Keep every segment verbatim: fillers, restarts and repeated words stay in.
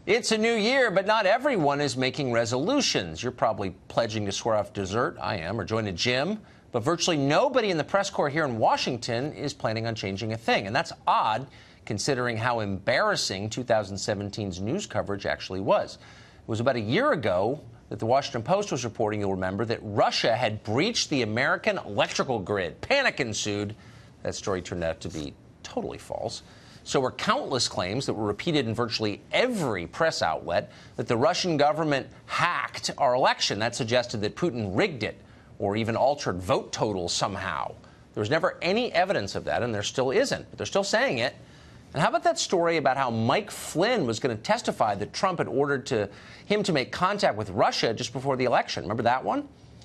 It's a new year, but not everyone is making resolutions. You're probably pledging to swear off dessert. I am, or join a gym. But virtually nobody in the press corps here in Washington is planning on changing a thing. And that's odd, considering how embarrassing two thousand seventeen's news coverage actually was. It was about a year ago that the Washington Post was reporting, you'll remember, that Russia had breached the American electrical grid. Panic ensued. That story turned out to be totally false. So were countless claims that were repeated in virtually every press outlet that the Russian government hacked our election. That suggested that Putin rigged it or even altered vote totals somehow. There was never any evidence of that, and there still isn't, but they're still saying it. And how about that story about how Mike Flynn was going to testify that Trump had ordered to him to make contact with Russia just before the election? Remember that one?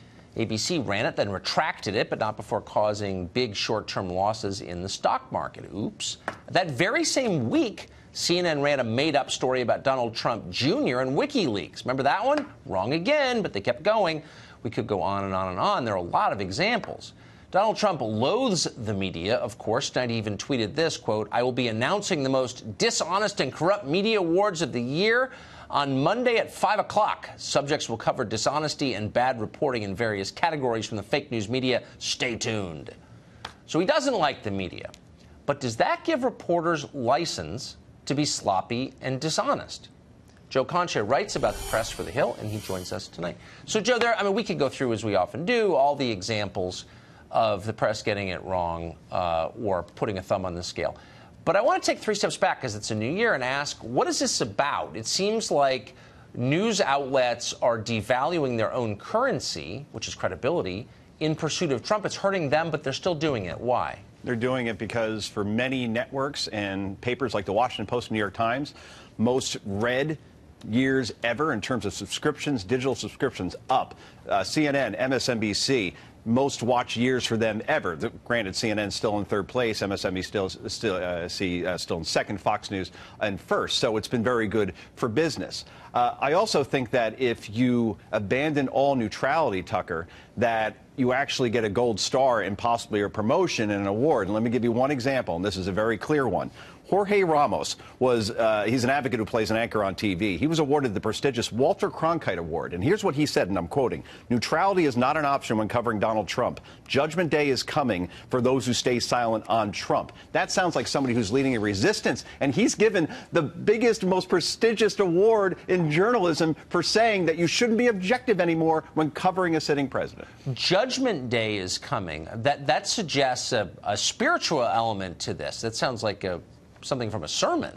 A B C ran it, then retracted it, but not before causing big short-term losses in the stock market. Oops. That very same week, C N N ran a made-up story about Donald Trump Junior and WikiLeaks. Remember that one? Wrong again, but they kept going. We could go on and on and on. There are a lot of examples. Donald Trump loathes the media, of course. And he even tweeted this, quote, "I will be announcing the most dishonest and corrupt media awards of the year on Monday at five o'clock. Subjects will cover dishonesty and bad reporting in various categories from the fake news media. Stay tuned." So he doesn't like the media. But does that give reporters license to be sloppy and dishonest? Joe Concha writes about the press for The Hill, and he joins us tonight. So, Joe, there, I mean, we could go through, as we often do, all the examples of the press getting it wrong uh, or putting a thumb on the scale. But I want to take three steps back because it's a new year and ask, what is this about? It seems like news outlets are devaluing their own currency, which is credibility, in pursuit of Trump. It's hurting them, but they're still doing it. Why? They're doing it because for many networks and papers like the Washington Post and New York Times, most read years ever in terms of subscriptions, digital subscriptions up. Uh, C N N, M S N B C, most watched years for them ever. The, granted, C N N still in third place, M S N B C still still uh, see, uh, still in second, Fox News in first. So it's been very good for business. Uh, I also think that if you abandon all neutrality, Tucker, that you actually get a gold star and possibly a promotion and an award. And let me give you one example, and this is a very clear one. Jorge Ramos was, uh, he's an advocate who plays an anchor on T V. He was awarded the prestigious Walter Cronkite Award. And here's what he said, and I'm quoting, "Neutrality is not an option when covering Donald Trump. Judgment Day is coming for those who stay silent on Trump." That sounds like somebody who's leading a resistance. And he's given the biggest, most prestigious award in journalism for saying that you shouldn't be objective anymore when covering a sitting president. Judgment Day is coming. That, that suggests a, a spiritual element to this. That sounds like a something from a sermon.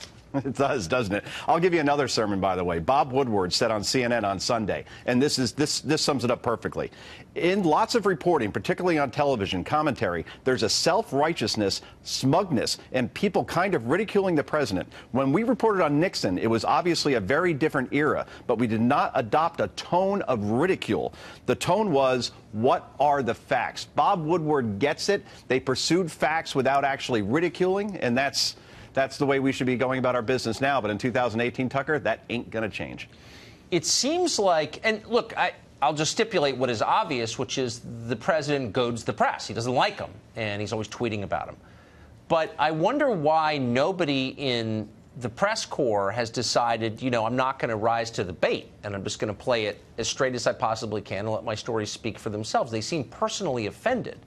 It does, doesn't it? I'll give you another sermon, by the way. Bob Woodward said on C N N on Sunday, and this is this this sums it up perfectly. In lots of reporting, particularly on television commentary, there's a self-righteousness, smugness, and people kind of ridiculing the president. When we reported on Nixon, it was obviously a very different era, but we did not adopt a tone of ridicule. The tone was, what are the facts? Bob Woodward gets it. They pursued facts without actually ridiculing, and that's That's the way we should be going about our business now. But in two thousand eighteen, Tucker, that ain't going to change. It seems like, and look, I, I'll just stipulate what is obvious, which is the president goads the press. He doesn't like them, and he's always tweeting about them. But I wonder why nobody in the press corps has decided, you know, I'm not going to rise to the bait, and I'm just going to play it as straight as I possibly can and let my stories speak for themselves. They seem personally offended.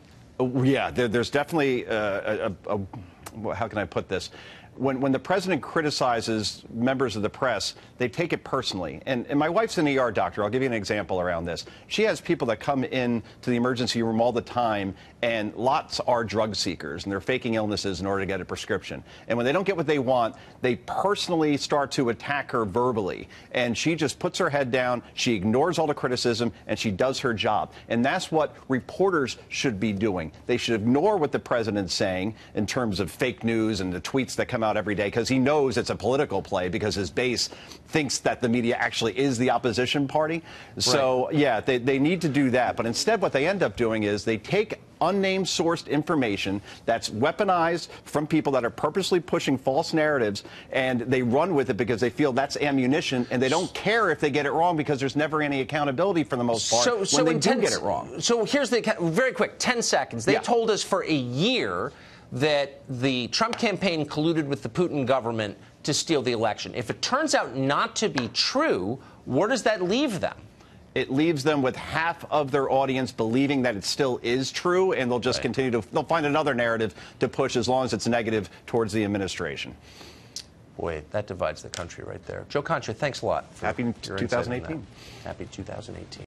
Oh, yeah, there, there's definitely uh, a, a, a how can I put this? When, when the president criticizes members of the press, they take it personally. And, and my wife's an E R doctor. I'll give you an example around this. She has people that come in to the emergency room all the time, and lots are drug seekers, and they're faking illnesses in order to get a prescription. And when they don't get what they want, they personally start to attack her verbally. And she just puts her head down, she ignores all the criticism, and she does her job. And that's what reporters should be doing. They should ignore what the president's saying in terms of fake news and the tweets that come out every day, because he knows it's a political play, because his base thinks that the media actually is the opposition party. So, right. yeah, they, they need to do that. But instead, what they end up doing is they take unnamed sourced information that's weaponized from people that are purposely pushing false narratives, and they run with it because they feel that's ammunition, and they don't care if they get it wrong because there's never any accountability for the most part so, when so they do ten, get it wrong. So here's the, very quick, ten seconds. They yeah. told us for a year that the Trump campaign colluded with the Putin government to steal the election. If it turns out not to be true, where does that leave them? It leaves them with half of their audience believing that it still is true, and they'll just right. continue to, they'll find another narrative to push as long as it's negative towards the administration. Boy, that divides the country right there. Joe Concha, thanks a lot. For Happy your two thousand eighteen. insight on that. Happy two thousand eighteen.